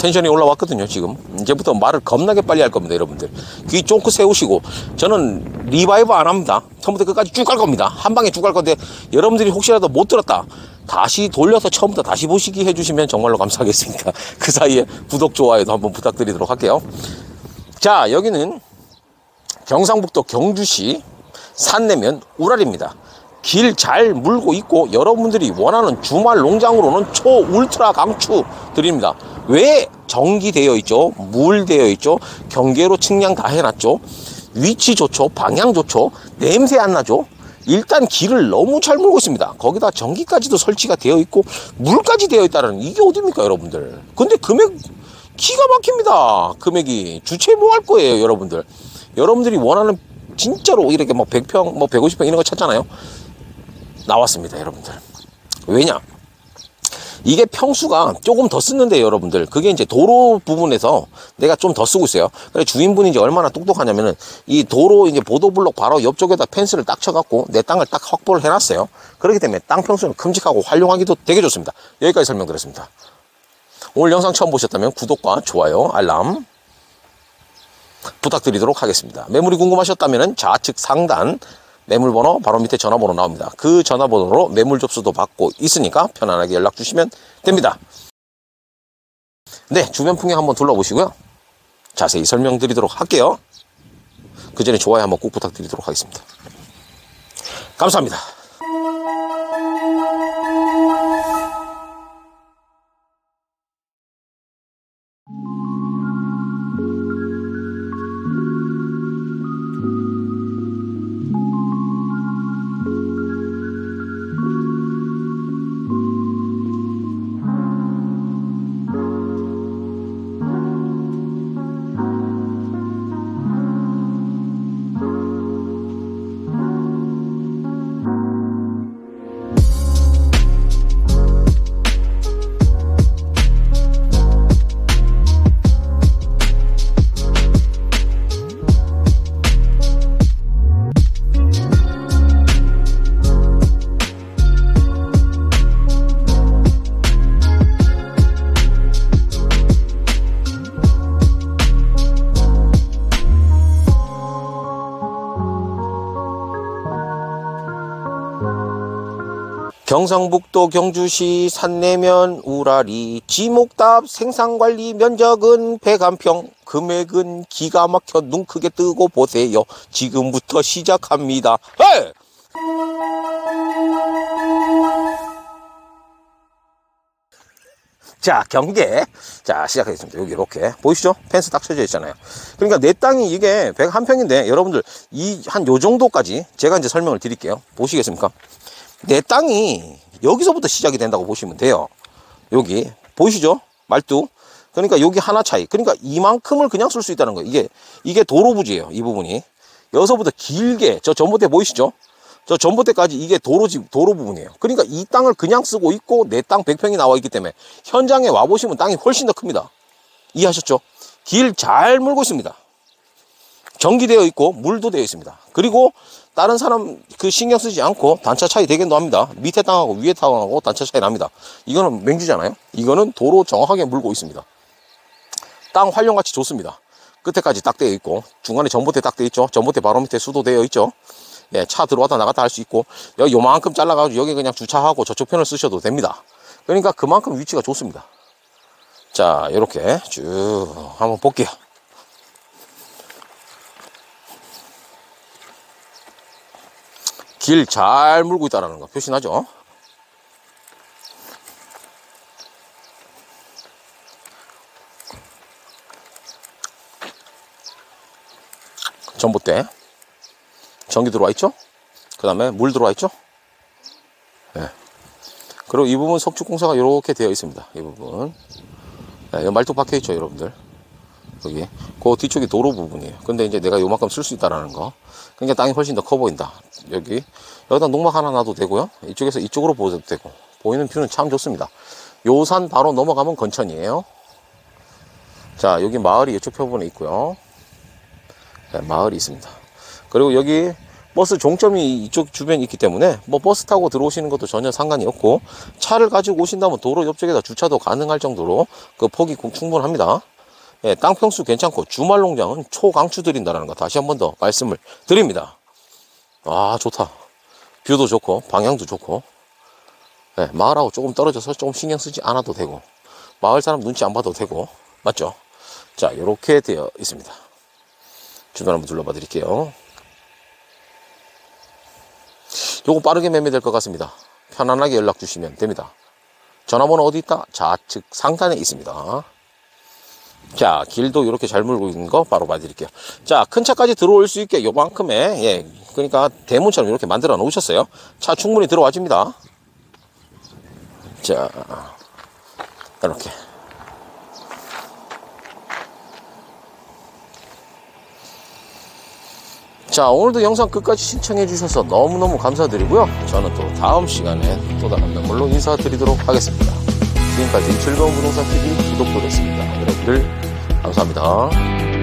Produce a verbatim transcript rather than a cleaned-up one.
텐션이 올라왔거든요. 지금 이제부터 말을 겁나게 빨리 할 겁니다. 여러분들 귀 쫑긋 세우시고, 저는 리바이브 안 합니다. 처음부터 끝까지 쭉 갈 겁니다. 한 방에 쭉 갈 건데, 여러분들이 혹시라도 못 들었다, 다시 돌려서 처음부터 다시 보시기 해주시면 정말로 감사하겠습니다. 그 사이에 구독, 좋아요도 한번 부탁드리도록 할게요. 자, 여기는 경상북도 경주시 산내면 우랄입니다. 길 잘 물고 있고, 여러분들이 원하는 주말 농장으로는 초 울트라 강추 드립니다. 왜? 전기되어 있죠, 물 되어 있죠, 경계로 측량 다 해놨죠, 위치 좋죠, 방향 좋죠, 냄새 안 나죠. 일단 길을 너무 잘 물고 있습니다. 거기다 전기까지도 설치가 되어 있고 물까지 되어 있다는, 이게 어딥니까 여러분들. 근데 금액 기가 막힙니다. 금액이 주체 뭐 할 거예요 여러분들. 여러분들이 원하는 진짜로 이렇게 뭐 백 평 뭐 백오십 평 이런 거 찾잖아요. 나왔습니다 여러분들. 왜냐, 이게 평수가 조금 더 쓰는데 여러분들, 그게 이제 도로 부분에서 내가 좀 더 쓰고 있어요. 그래, 주인분이 이제 얼마나 똑똑하냐면은, 이 도로 이제 보도블록 바로 옆쪽에다 펜스를 딱 쳐갖고 내 땅을 딱 확보를 해놨어요. 그렇기 때문에 땅 평수는 큼직하고 활용하기도 되게 좋습니다. 여기까지 설명드렸습니다. 오늘 영상 처음 보셨다면 구독과 좋아요, 알람 부탁드리도록 하겠습니다. 매물이 궁금하셨다면 좌측 상단 매물번호 바로 밑에 전화번호 나옵니다. 그 전화번호로 매물 접수도 받고 있으니까 편안하게 연락 주시면 됩니다. 네, 주변 풍경 한번 둘러보시고요, 자세히 설명드리도록 할게요. 그 전에 좋아요 한번 꼭 부탁드리도록 하겠습니다. 감사합니다. 경상북도 경주시 산내면 우라리 지목답 생산관리 면적은 백일 평, 금액은 기가 막혀 눈 크게 뜨고 보세요. 지금부터 시작합니다. 헤이! 자, 경계. 자, 시작하겠습니다. 여기 이렇게 보이시죠? 펜스 딱 쳐져 있잖아요. 그러니까 내 땅이 이게 백일 평인데 여러분들 이 한 요 정도까지 제가 이제 설명을 드릴게요. 보시겠습니까? 내 땅이 여기서부터 시작이 된다고 보시면 돼요. 여기 보이시죠? 말뚝. 그러니까 여기 하나 차이. 그러니까 이만큼을 그냥 쓸 수 있다는 거예요. 이게 이게 도로 부지예요. 이 부분이. 여기서부터 길게 저 전봇대 보이시죠? 저 전봇대까지 이게 도로지 도로 부분이에요. 그러니까 이 땅을 그냥 쓰고 있고 내 땅 백 평이 나와 있기 때문에 현장에 와 보시면 땅이 훨씬 더 큽니다. 이해하셨죠? 길 잘 물고 있습니다. 전기되어 있고 물도 되어 있습니다. 그리고 다른 사람 그 신경 쓰지 않고 단차 차이 되겠도 합니다. 밑에 땅하고 위에 땅하고 단차 차이 납니다. 이거는 맹주잖아요. 이거는 도로 정확하게 물고 있습니다. 땅 활용가치 좋습니다. 끝에까지 딱 되어 있고 중간에 전봇대 딱 되어 있죠. 전봇대 바로 밑에 수도 되어 있죠. 네, 차 들어왔다 나갔다 할 수 있고, 여기 요만큼 잘라가지고 여기 그냥 주차하고 저쪽 편을 쓰셔도 됩니다. 그러니까 그만큼 위치가 좋습니다. 자, 이렇게 쭉 한번 볼게요. 길 잘 물고 있다는 거 표시나죠? 전봇대 전기 들어와 있죠? 그 다음에 물 들어와 있죠? 네. 그리고 이 부분 석축공사가 이렇게 되어 있습니다. 이 부분. 네, 말뚝 박혀 있죠, 여러분들. 여기. 그 뒤쪽이 도로 부분이에요. 근데 이제 내가 요만큼 쓸 수 있다라는 거. 그러니까 땅이 훨씬 더 커 보인다. 여기. 여기다 농막 하나 놔도 되고요. 이쪽에서 이쪽으로 보여도 되고. 보이는 뷰는 참 좋습니다. 요 산 바로 넘어가면 건천이에요. 자, 여기 마을이 이쪽 표본에 있고요. 네, 마을이 있습니다. 그리고 여기 버스 종점이 이쪽 주변에 있기 때문에 뭐 버스 타고 들어오시는 것도 전혀 상관이 없고, 차를 가지고 오신다면 도로 옆쪽에다 주차도 가능할 정도로 그 폭이 충분합니다. 예, 땅 평수 괜찮고 주말 농장은 초강추 드린다는 거 다시 한 번 더 말씀을 드립니다. 아, 좋다. 뷰도 좋고 방향도 좋고, 예, 마을하고 조금 떨어져서 조금 신경 쓰지 않아도 되고, 마을 사람 눈치 안 봐도 되고, 맞죠? 자, 이렇게 되어 있습니다. 주변 한번 둘러봐 드릴게요. 요거 빠르게 매매될 것 같습니다. 편안하게 연락 주시면 됩니다. 전화번호 어디 있다? 좌측 상단에 있습니다. 자, 길도 이렇게 잘 물고 있는 거 바로 봐드릴게요. 자, 큰 차까지 들어올 수 있게 요만큼의, 예, 그러니까 대문처럼 이렇게 만들어 놓으셨어요. 차 충분히 들어와 줍니다. 자, 이렇게. 자, 오늘도 영상 끝까지 시청해 주셔서 너무너무 감사드리고요. 저는 또 다음 시간에 또 다른 걸로 인사드리도록 하겠습니다. 지금까지 즐거운 부동산 티비 구독 부탁드립니다. 여러분들 감사합니다.